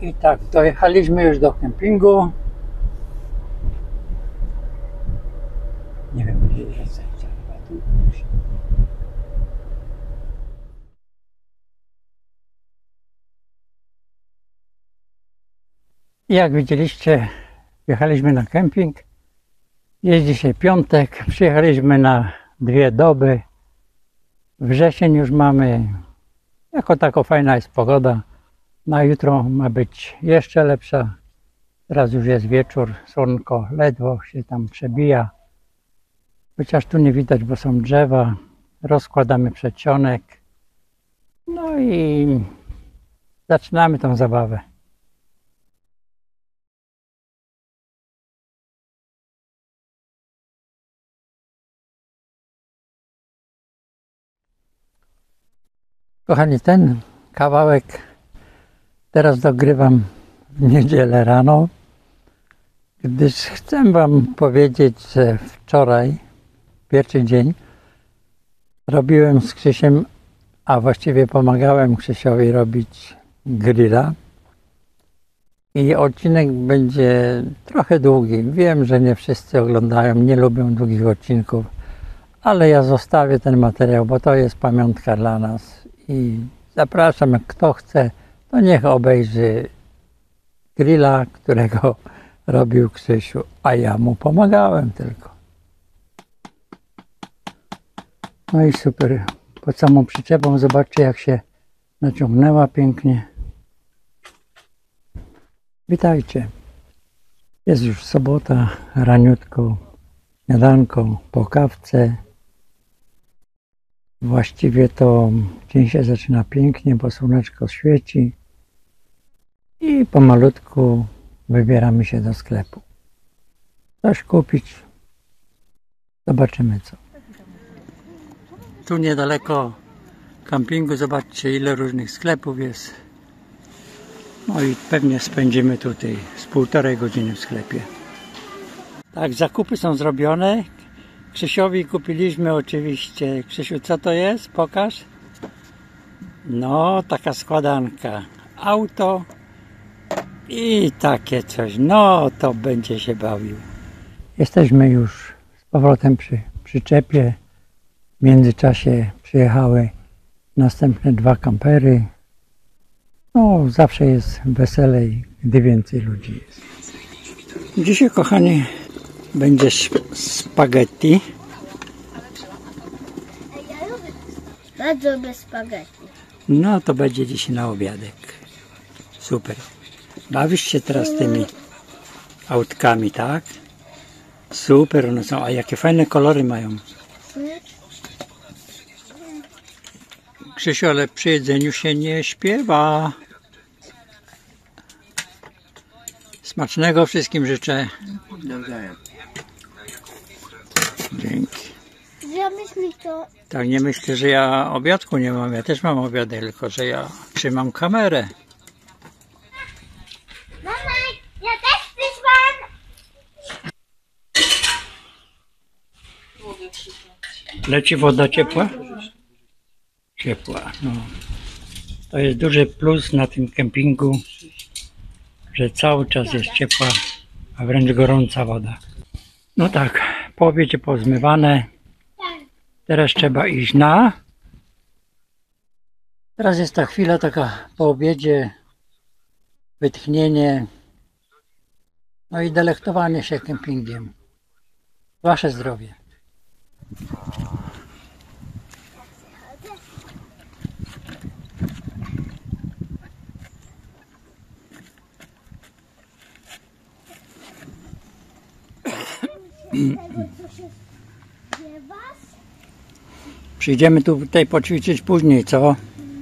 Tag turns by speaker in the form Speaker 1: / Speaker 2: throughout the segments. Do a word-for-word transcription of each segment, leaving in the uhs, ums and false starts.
Speaker 1: I tak, dojechaliśmy już do kempingu. Nie wiem, gdzie jest. Jak widzieliście, wjechaliśmy na kemping. Jest dzisiaj piątek, przyjechaliśmy na dwie doby. Wrzesień już mamy, jako tako fajna jest pogoda. Na jutro ma być jeszcze lepsza. Teraz już jest wieczór, słonko ledwo się tam przebija. Chociaż tu nie widać, bo są drzewa. Rozkładamy przedsionek. No i zaczynamy tą zabawę. Kochani, ten kawałek teraz dogrywam w niedzielę rano, gdyż chcę wam powiedzieć, że wczoraj, pierwszy dzień, robiłem z Krzysiem, a właściwie pomagałem Krzysiowi robić grilla. I odcinek będzie trochę długi. Wiem, że nie wszyscy oglądają, nie lubią długich odcinków, ale ja zostawię ten materiał, bo to jest pamiątka dla nas. I zapraszam, jak kto chce, to niech obejrzy grilla, którego robił Krzysiu, a ja mu pomagałem tylko. No i super. Pod samą przyczepą zobaczcie, jak się naciągnęła pięknie. Witajcie. Jest już sobota, raniutko, śniadanko, po kawce. Właściwie to dzień się zaczyna pięknie, bo słoneczko świeci i pomalutku wybieramy się do sklepu. Coś kupić. Zobaczymy co. Tu niedaleko kampingu zobaczcie, ile różnych sklepów jest. No i pewnie spędzimy tutaj z półtorej godziny w sklepie. Tak, zakupy są zrobione. Krzysiowi kupiliśmy oczywiście. Krzysiu, co to jest? Pokaż. No, taka składanka. Auto i takie coś. No, to będzie się bawił. Jesteśmy już z powrotem przy przyczepie. W międzyczasie przyjechały następne dwa kampery. No, zawsze jest weselej, gdy więcej ludzi jest. Dzisiaj, kochani, będzie spaghetti.
Speaker 2: Bardzo lubię spaghetti.
Speaker 1: No, to będzie dzisiaj na obiadek. Super. Bawisz się teraz tymi autkami, tak? Super one są. A jakie fajne kolory mają. Krzysiu, ale przy jedzeniu się nie śpiewa. Smacznego wszystkim życzę. Dzięki.
Speaker 2: Zrobisz mi to.
Speaker 1: Tak, nie myślę, że ja obiadku nie mam. Ja też mam obiadek, tylko że ja trzymam kamerę.
Speaker 2: Mama, ja też przyszłam.
Speaker 1: Leci woda ciepła? Ciepła, no. To jest duży plus na tym kempingu, że cały czas jest ciepła, a wręcz gorąca woda. No tak, po obiedzie pozmywane. Teraz trzeba iść na... Teraz jest ta chwila taka po obiedzie, wytchnienie, no i delektowanie się kempingiem. Wasze zdrowie. Przyjdziemy tu tutaj poćwiczyć później, co?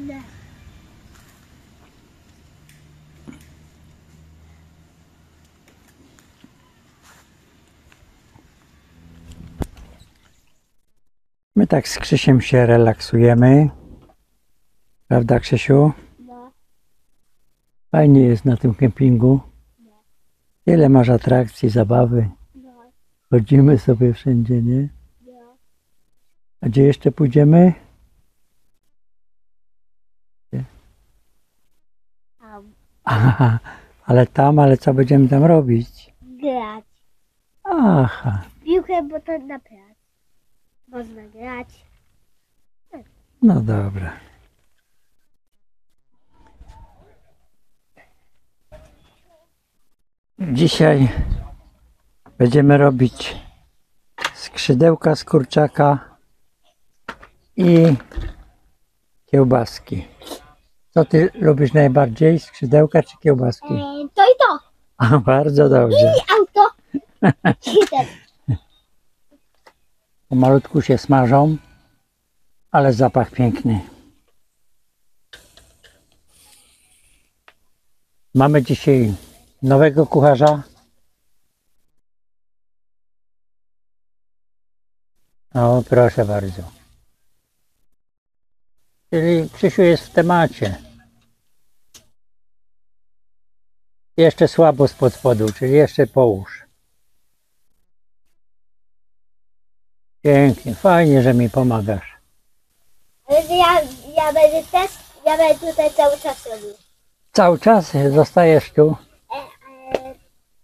Speaker 1: My tak z Krzysiem się relaksujemy. Prawda, Krzysiu?
Speaker 2: No.
Speaker 1: Fajnie jest na tym kempingu. Tyle masz atrakcji, zabawy.
Speaker 2: No.
Speaker 1: Chodzimy sobie wszędzie, nie?
Speaker 2: No.
Speaker 1: A gdzie jeszcze pójdziemy?
Speaker 2: Tam.
Speaker 1: Aha, ale tam, ale co będziemy tam robić?
Speaker 2: Grać.
Speaker 1: Aha,
Speaker 2: Piłkę, bo to na plac. Można grać.
Speaker 1: no dobra. Dzisiaj będziemy robić skrzydełka z kurczaka i kiełbaski. Co ty lubisz najbardziej? Skrzydełka czy kiełbaski?
Speaker 2: E, to i to.
Speaker 1: A, bardzo dobrze.
Speaker 2: I auto. I ten.
Speaker 1: Pomalutku się smażą, ale zapach piękny. Mamy dzisiaj nowego kucharza. O, proszę bardzo. Czyli Krzysiu jest w temacie. Jeszcze słabo spod spodu, czyli jeszcze połóż. Pięknie, fajnie, że mi pomagasz.
Speaker 2: Ale że ja, ja będę też, ja będę tutaj cały czas robił.
Speaker 1: Cały czas zostajesz tu.
Speaker 2: E, e,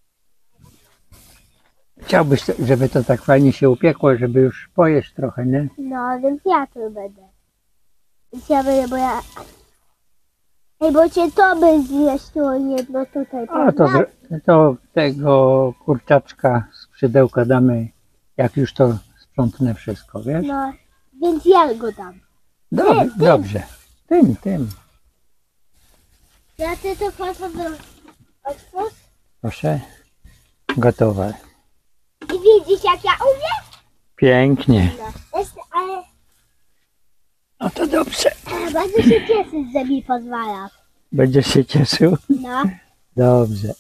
Speaker 1: Chciałbyś, żeby to tak fajnie się upiekło, żeby już pojeść trochę, nie?
Speaker 2: no, więc ja tu będę. Więc ja będę, bo ja... Ej, bo cię to by zjeściło jedno tutaj.
Speaker 1: A to,
Speaker 2: prawda?
Speaker 1: zr- to tego kurczaczka skrzydełka damy, jak już to sprzątnę wszystko, wiesz?
Speaker 2: No, więc ja go dam.
Speaker 1: Dob-
Speaker 2: tym.
Speaker 1: dobrze. Tym, tym.
Speaker 2: Ja ty to proszę do... Otwórz.
Speaker 1: Proszę. Gotowe.
Speaker 2: I widzisz jak ja umiem?
Speaker 1: Pięknie.
Speaker 2: No, jest, ale
Speaker 1: No to dobrze.
Speaker 2: e, bardzo się cieszyć, że mi pozwala.
Speaker 1: Będziesz się cieszył?
Speaker 2: No,
Speaker 1: Dobrze.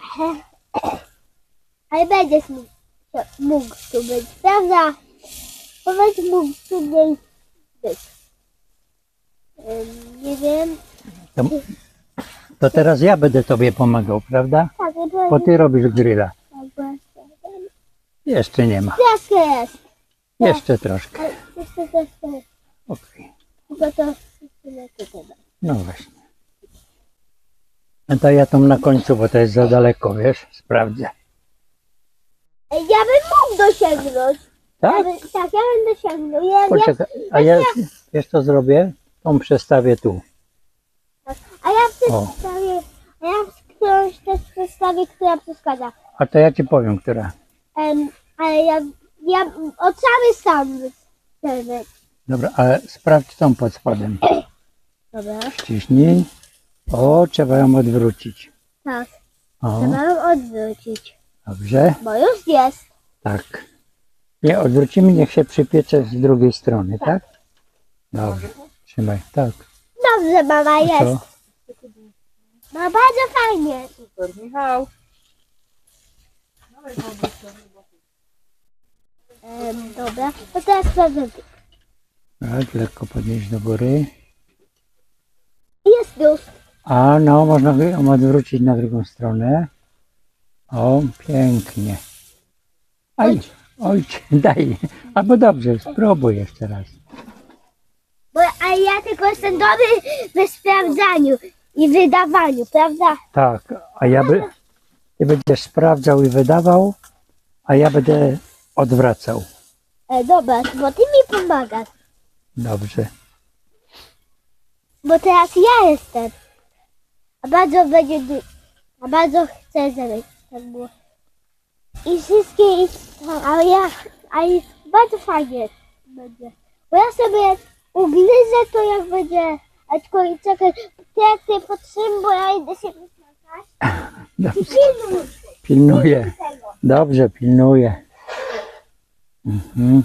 Speaker 2: ale będziesz mógł, mógł tu być, prawda? Powiedz mógł tu nie być. Ym, nie wiem.
Speaker 1: To, to teraz ja będę tobie pomagał, prawda?
Speaker 2: Tak, nie
Speaker 1: Bo
Speaker 2: powiem.
Speaker 1: ty robisz grilla.
Speaker 2: Tak,
Speaker 1: Jeszcze nie ma.
Speaker 2: troszkę jest.
Speaker 1: Jeszcze troszkę.
Speaker 2: Ale jeszcze troszkę jest.
Speaker 1: Okej.
Speaker 2: Tylko to tyle tutaj.
Speaker 1: No właśnie. No to ja tam na końcu, bo to jest za daleko, wiesz? Sprawdzę.
Speaker 2: Ej, ja bym mógł dosięgnąć. Ja
Speaker 1: Tak?
Speaker 2: bym, tak, ja bym dosięgnął. Ja, ja,
Speaker 1: Poczekaj. A ja, wiesz co zrobię? Tą przestawię tu.
Speaker 2: a ja
Speaker 1: O.
Speaker 2: przedstawię, a ja którąś też przedstawię, która przeszkadza.
Speaker 1: A to ja ci powiem, która.
Speaker 2: Em, ale ja, ja od cały sam chcę.
Speaker 1: Dobra, ale sprawdź tą pod spodem.
Speaker 2: Dobra,
Speaker 1: Ściśnij. O, trzeba ją odwrócić.
Speaker 2: tak.
Speaker 1: O,
Speaker 2: Trzeba ją odwrócić,
Speaker 1: dobrze.
Speaker 2: bo już jest.
Speaker 1: Tak. Nie, odwrócimy, niech się przypiecze z drugiej strony, tak? Dobrze. Trzymaj, tak.
Speaker 2: Dobrze, mama
Speaker 1: I
Speaker 2: jest.
Speaker 1: co?
Speaker 2: No bardzo fajnie.
Speaker 3: Super, Michał.
Speaker 2: Em, dobra, to teraz sprawdzę.
Speaker 1: Tak, lekko podnieść do góry.
Speaker 2: Jest już.
Speaker 1: A no, można ją odwrócić na drugą stronę. O, pięknie. Oj, oj, daj. Albo dobrze, spróbuj jeszcze raz.
Speaker 2: Bo, a ja tylko jestem dobry we sprawdzaniu i wydawaniu, prawda?
Speaker 1: Tak, a ja by, ty będziesz sprawdzał i wydawał, a ja będę odwracał.
Speaker 2: E, dobra, bo ty mi pomagasz.
Speaker 1: Dobrze.
Speaker 2: Bo teraz ja jestem. A bardzo będzie, du- a bardzo chcę, żeby tak było. I wszystkie, i, a ja, a i bardzo fajnie będzie. Bo ja sobie ugryzę to jak będzie, a tylko i czekaj, ty jak ty potrzymaj, bo ja idę się wysmakać.
Speaker 1: Dobrze.
Speaker 2: Pilnuj
Speaker 1: Pilnuję.
Speaker 2: tego.
Speaker 1: Dobrze, pilnuję. Mhm.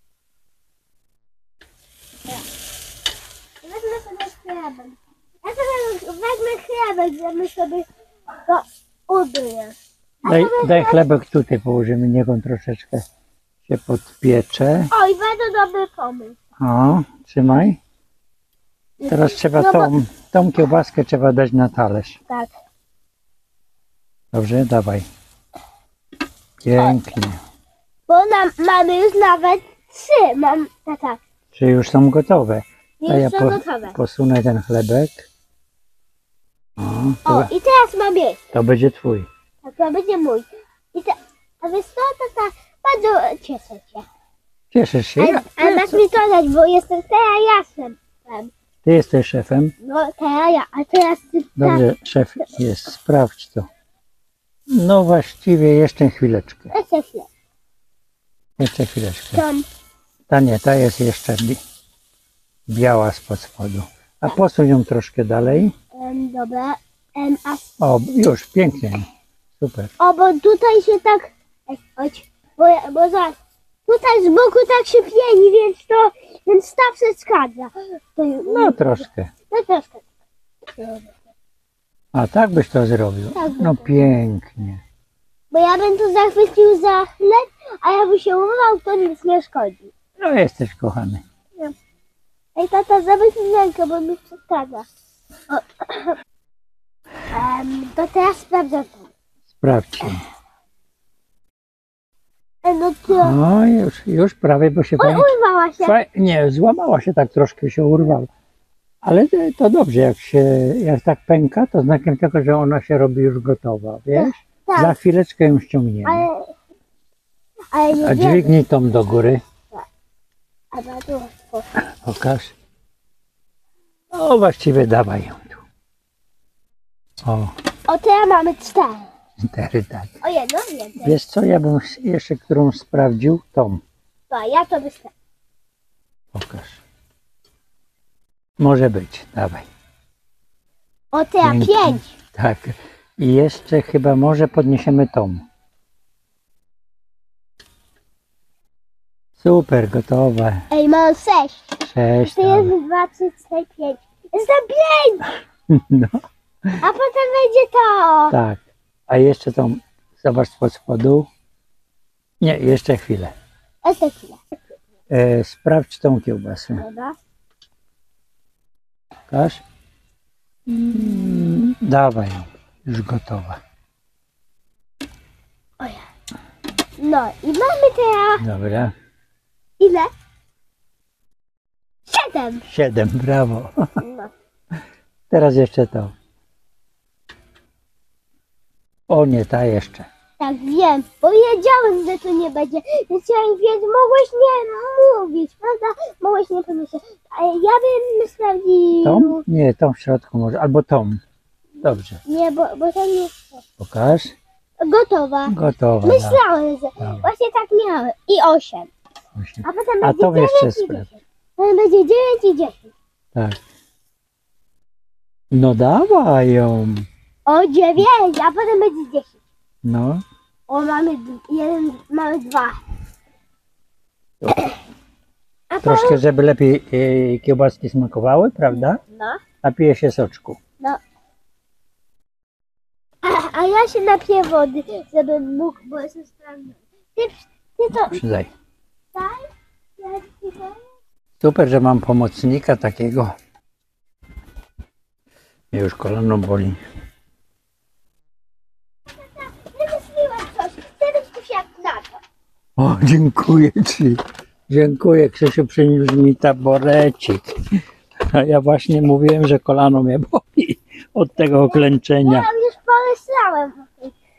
Speaker 2: Wezmę sobie chlebem. Ja sobie wezmę chlebek, żeby sobie to ugryźć.
Speaker 1: Daj, daj chlebek tutaj, położymy, niech on troszeczkę się podpiecze.
Speaker 2: Oj, bardzo dobry pomysł.
Speaker 1: O, trzymaj. Teraz trzeba
Speaker 2: No bo-
Speaker 1: tą, tą kiełbaskę trzeba dać na talerz.
Speaker 2: Tak.
Speaker 1: Dobrze, dawaj. Pięknie.
Speaker 2: Bo nam, mamy już nawet trzy. Mam, tak, tak.
Speaker 1: Czy już są gotowe? A
Speaker 2: Już
Speaker 1: ja
Speaker 2: są
Speaker 1: po,
Speaker 2: gotowe.
Speaker 1: posunę ten chlebek. O,
Speaker 2: O,
Speaker 1: to,
Speaker 2: i teraz mam jeść.
Speaker 1: to będzie twój.
Speaker 2: Tak, to będzie mój. I te, a wiesz co, to tak bardzo cieszę się.
Speaker 1: Cieszysz się?
Speaker 2: Ale,
Speaker 1: Ja,
Speaker 2: ale masz mi to dać, bo jestem teraz ja szefem.
Speaker 1: ty jesteś szefem.
Speaker 2: No teraz ja, a teraz ty tak.
Speaker 1: Dobrze, szef jest. Sprawdź to. No właściwie jeszcze chwileczkę.
Speaker 2: Jeszcze chwilę.
Speaker 1: Jeszcze chwileczkę.
Speaker 2: Tam.
Speaker 1: Ta nie, ta jest jeszcze bi- biała spod spodu. A posuń ją troszkę dalej.
Speaker 2: Em, dobra. Em, a,
Speaker 1: O, już, pięknie. Super.
Speaker 2: o, bo tutaj się tak... Ej, chodź. Bo, ja- bo za, tutaj z boku tak się pieni, więc to... Więc ta przeszkadza. To,
Speaker 1: No troszkę.
Speaker 2: no troszkę.
Speaker 1: A tak byś to zrobił?
Speaker 2: Tak,
Speaker 1: No
Speaker 2: tak.
Speaker 1: pięknie.
Speaker 2: Bo ja bym to zachwycił za chleb, a jakby się urwał, to nic nie szkodzi.
Speaker 1: No jesteś kochany.
Speaker 2: Ej, tata, zabierz mi rękę, bo mi przeszkadza. O. Em, to teraz sprawdzę to.
Speaker 1: Sprawdź.
Speaker 2: E, no to...
Speaker 1: No już, już prawie, bo się
Speaker 2: Oj,
Speaker 1: fajnie...
Speaker 2: urwała się.
Speaker 1: Faj... Nie, złamała się tak troszkę, się urwała. Ale to, to dobrze, jak się, jak tak pęka, to znakiem tego, że ona się robi już gotowa, wiesz? Za
Speaker 2: Tak,
Speaker 1: chwileczkę ją ściągniemy.
Speaker 2: ale... Ale nie
Speaker 1: A
Speaker 2: wiem.
Speaker 1: dźwignij tą do góry.
Speaker 2: A bardzo łatwo.
Speaker 1: Pokaż. O, właściwie dawaj ją tu. O,
Speaker 2: O, teraz mamy cztery.
Speaker 1: cztery, tak.
Speaker 2: O, jedno więcej.
Speaker 1: Wiesz co, ja bym jeszcze którą sprawdził? Tą.
Speaker 2: To ja to wystawię.
Speaker 1: Pokaż. Może być, dawaj.
Speaker 2: O, teraz
Speaker 1: Pięknie.
Speaker 2: pięć.
Speaker 1: Tak. I jeszcze chyba może podniesiemy tą. Super, gotowe.
Speaker 2: Ej, mam sześć.
Speaker 1: Sześć.
Speaker 2: To
Speaker 1: Dobra.
Speaker 2: jest dwa, trzy, cztery, pięć. Jest tam pięć!
Speaker 1: No,
Speaker 2: A potem będzie to.
Speaker 1: tak. A jeszcze tą, zobacz spod spodu. Nie, jeszcze chwilę.
Speaker 2: Jeszcze chwilę.
Speaker 1: E, sprawdź tą kiełbasę.
Speaker 2: Dobra.
Speaker 1: Pokaż. Mm, dawaj ją. Już gotowa.
Speaker 2: O ja. No i mamy teraz...
Speaker 1: Dobra.
Speaker 2: Ile? Siedem.
Speaker 1: Siedem, brawo.
Speaker 2: No.
Speaker 1: Teraz jeszcze to. O nie, ta jeszcze.
Speaker 2: Tak wiem, bo wiedziałem, że to nie będzie. Wiedziałem, więc mogłeś nie mówić, prawda? Mogłeś nie pomyśleć. Ale ja bym sprawdził.
Speaker 1: Tą? Nie, tą w środku może. Albo tą. Dobrze.
Speaker 2: Nie, bo, bo tam jest
Speaker 1: Pokaż.
Speaker 2: gotowa.
Speaker 1: Gotowa. da.
Speaker 2: Myślałem, że
Speaker 1: Dobra.
Speaker 2: właśnie tak miałem. I osiem.
Speaker 1: Osiem.
Speaker 2: A potem
Speaker 1: A
Speaker 2: będzie
Speaker 1: to jeszcze
Speaker 2: dziewięć i
Speaker 1: sprawdź.
Speaker 2: dziesięć. Potem będzie dziewięć i dziesięć.
Speaker 1: Tak. No dawaj ją.
Speaker 2: O dziewięć, a potem będzie dziesięć.
Speaker 1: No.
Speaker 2: O, mamy d- jeden, mamy dwa. A potem...
Speaker 1: Troszkę, żeby lepiej e, kiełbaski smakowały, prawda?
Speaker 2: No.
Speaker 1: Napije się soczku.
Speaker 2: No. A, a ja się napiję wody, żebym mógł, bo jestem sprawny. Ty, ty to
Speaker 1: Przydaj.
Speaker 2: daj? Ja ci daję?
Speaker 1: Super, że mam pomocnika takiego. Mnie już kolano boli.
Speaker 2: Wymyśliłem coś. Teraz tu się na to.
Speaker 1: O, dziękuję Ci. Dziękuję, Krzysiu, przyniósł mi taborecik. A ja właśnie mówiłem, że kolano mnie boli od tego klęczenia.
Speaker 2: Ja już pomyślałem.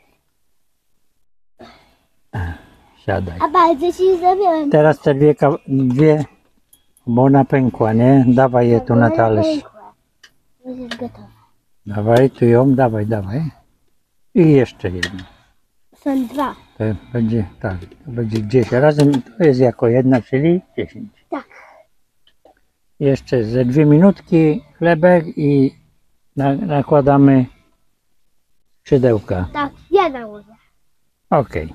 Speaker 1: Siadaj.
Speaker 2: A bardzo ci zrobiłem.
Speaker 1: Teraz te dwie, ka- dwie, bo ona pękła, nie? Dawaj je tu na talerz.
Speaker 2: Już jest gotowe.
Speaker 1: Dawaj, tu ją, dawaj, dawaj. I jeszcze jedno.
Speaker 2: Są dwa.
Speaker 1: To będzie, tak, to będzie gdzieś razem, to jest jako jedna, czyli dziesięć.
Speaker 2: Tak.
Speaker 1: Jeszcze ze dwie minutki chlebek i na, nakładamy skrzydełka.
Speaker 2: Tak, ja nałożę.
Speaker 1: Okej.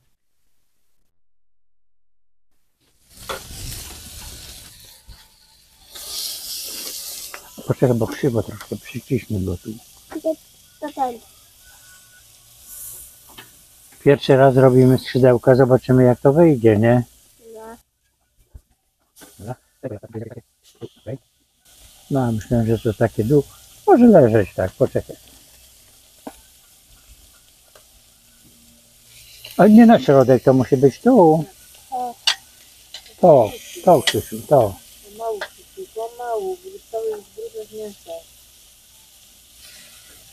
Speaker 1: Poczekaj, bo krzywo troszkę przyciśnij go tu.
Speaker 2: To, to ten.
Speaker 1: Pierwszy raz robimy skrzydełka, zobaczymy jak to wyjdzie, nie?
Speaker 2: No.
Speaker 1: No, myślałem, że to takie dół. Może leżeć tak, poczekaj. A nie na środek, to musi być tu. To, to Krzysiu, to.
Speaker 3: Pomału, Krzysiu, pomału, bo to jest brudne mięso.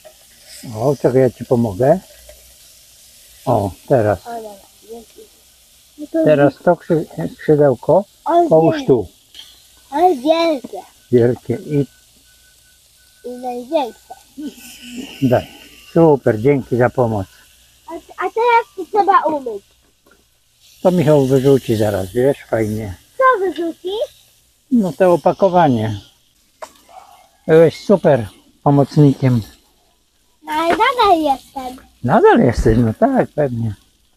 Speaker 1: O, czego ja ci pomogę? O, teraz.
Speaker 2: O, dobra. Dzięki. No to
Speaker 1: Teraz to krzy skrzydełko
Speaker 2: o,
Speaker 1: połóż
Speaker 2: wielkie.
Speaker 1: tu.
Speaker 2: Ale wielkie.
Speaker 1: Wielkie i
Speaker 2: I największe.
Speaker 1: daj. Super, dzięki za pomoc.
Speaker 2: A, a teraz to trzeba umyć.
Speaker 1: To Michał wyrzuci zaraz, wiesz, fajnie.
Speaker 2: Co wyrzuci?
Speaker 1: No to opakowanie. Byłeś super pomocnikiem.
Speaker 2: No ale nadal jestem.
Speaker 1: Nadal jesteś, no tak, pewnie.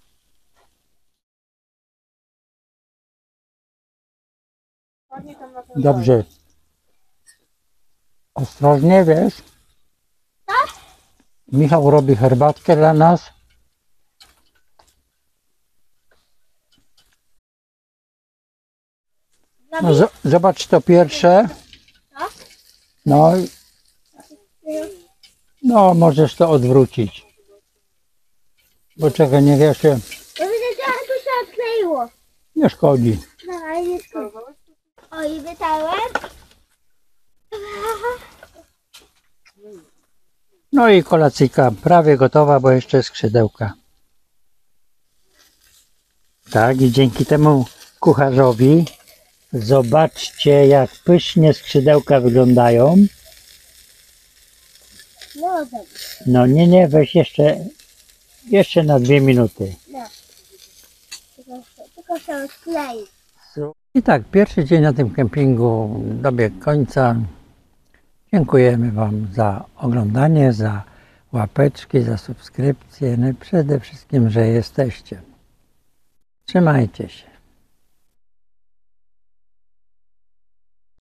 Speaker 1: Dobrze. Ostrożnie, wiesz?
Speaker 2: Tak?
Speaker 1: Michał robi herbatkę dla nas. No, z- zobacz to pierwsze.
Speaker 2: Tak?
Speaker 1: No, i- no możesz to odwrócić. Bo czego nie wiesz,
Speaker 2: Ja widzę, że tu się odkleiło.
Speaker 1: nie szkodzi.
Speaker 2: No ale nie szkodzi. O i wytarłem.
Speaker 1: No i kolacyjka prawie gotowa, bo jeszcze skrzydełka. Tak, i dzięki temu kucharzowi zobaczcie, jak pysznie skrzydełka wyglądają.
Speaker 2: No dobrze.
Speaker 1: No nie, nie, weź jeszcze, jeszcze na dwie minuty.
Speaker 2: No. Tylko, tylko się odklei.
Speaker 1: I tak, pierwszy dzień na tym kempingu dobiegł końca. Dziękujemy Wam za oglądanie, za łapeczki, za subskrypcje, no i przede wszystkim, że jesteście. Trzymajcie się.